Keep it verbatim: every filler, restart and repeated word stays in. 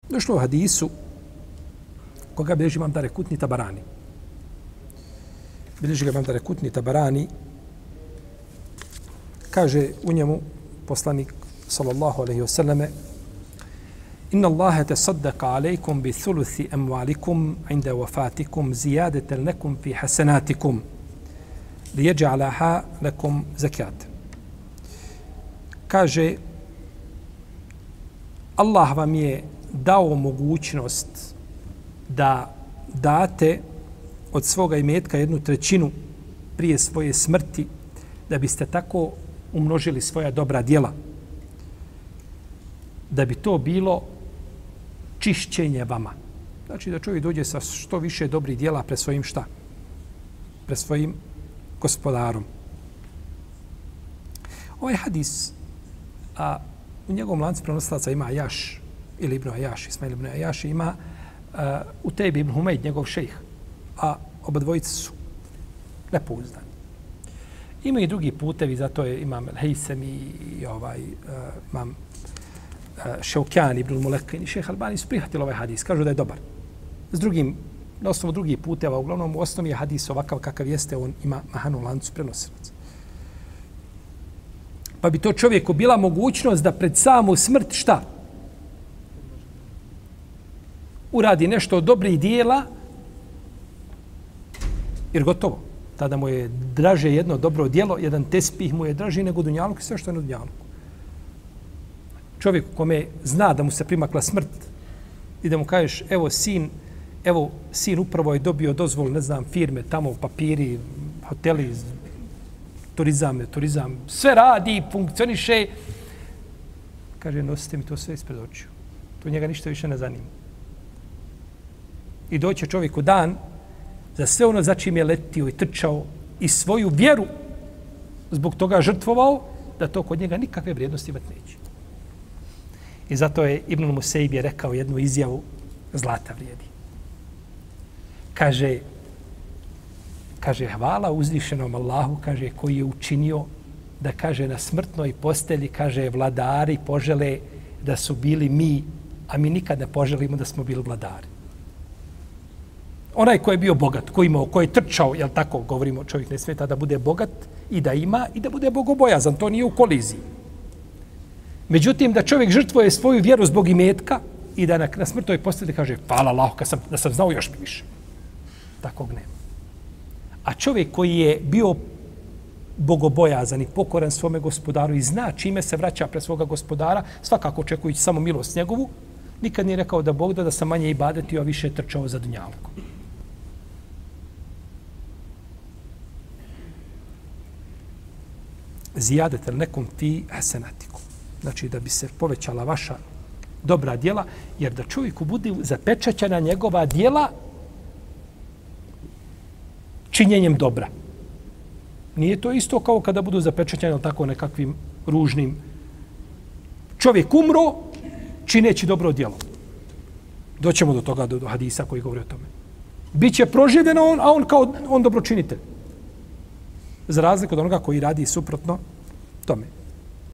Došlo u hadisu koga bilježi imam Darekutni Tabarani. Bilježi ga imam Darekutni Tabarani. Kaže u njemu poslanik sallallahu alejhi ve selleme: Inna Allaha tasaddaqa alaykum bi thuluthi amwalikum inda wafatikum ziyadatan lakum fi hasanatikum liyaj'alaha lakum zakat. Kaže, Allah vam je dao mogućnost da date od svoga imetka jednu trećinu prije svoje smrti, da biste tako umnožili svoja dobra djela. Da bi to bilo čišćenje vama. Znači da čovjek dođe sa što više dobrih djela pre svojim šta? Pre svojim gospodarom. Ovaj hadis, a u njegovom lancu prenosilaca ima Ajaš, ili Ibn Ajaš, Ismail ibn Ajaš, ima uh, Utejb ibn Humeid, njegov šejh, a oba dvojice su nepouzdani. Ima i drugi putevi, zato je imam Hejsem i, i ovaj, uh, imam uh, Šeukjan ibn Mulekin i šejh Albani su prihvatili ovaj hadis, kažu da je dobar. S drugim, na osnovu drugih puteva, uglavnom u osnovi je hadis ovakav kakav jeste, on ima mahanu lancu prenosilaca. Pa bi to čovjeku bila mogućnost da pred samu smrt šta? Uradi nešto od dobrih dijela, jer gotovo. Tada mu je draže jedno dobro djelo, jedan tespih mu je draži nego dunjaluk i sve što je na dunjaluku. Čovjek kome zna da mu se primakla smrt i da mu kažeš, evo sin, evo sin upravo je dobio dozvolu, ne znam, firme, tamo papiri, hoteli, turizam, turizam, sve radi, funkcioniše. Kaže, nosite mi to sve ispred očiju. To njega ništa više ne zanima. I doće čovjeku dan za sve ono za čim je letio i trčao i svoju vjeru zbog toga žrtvovao, da to kod njega nikakve vrijednosti imati neće. I zato je Ibn Musejib je rekao jednu izjavu, zlata vrijedi. Kaže, kaže, hvala uzvišenom Allahu, kaže, koji je učinio da, kaže, na smrtnoj postelji, kaže, vladari požele da su bili mi, a mi nikad ne poželimo da smo bili vladari. Onaj ko je bio bogat, ko imao, ko je trčao, jel tako govorimo, čovjek ne smeta da bude bogat i da ima i da bude bogobojazan, to nije u koliziji. Međutim, da čovjek žrtvuje svoju vjeru zbog imetka i da na, na smrtnoj postelji kaže, hvala Allahu, kad sam, da sam znao još više. Takvog nema. A čovjek koji je bio bogobojazan i pokoran svome gospodaru i zna čime se vraća pre svoga gospodara, svakako očekujući samo milost njegovu, nikad nije rekao da Bog da, da sam manje ibadetio, a više trčao za dunjalukom. Zijadete nekom fi hasenatikum. Znači da bi se povećala vaša dobra djela, jer da čovjeku bude zapečaćena njegova djela činjenjem dobra. Nije to isto kao kada budu zapečaćeni tako nekakvim ružnim. Čovjek umro čineći dobro djelo. Doćemo do toga, do, do hadisa koji govori o tome. Biće proživljeno on, a on kao on dobročinitelj. Za razliku od onoga koji radi suprotno tome.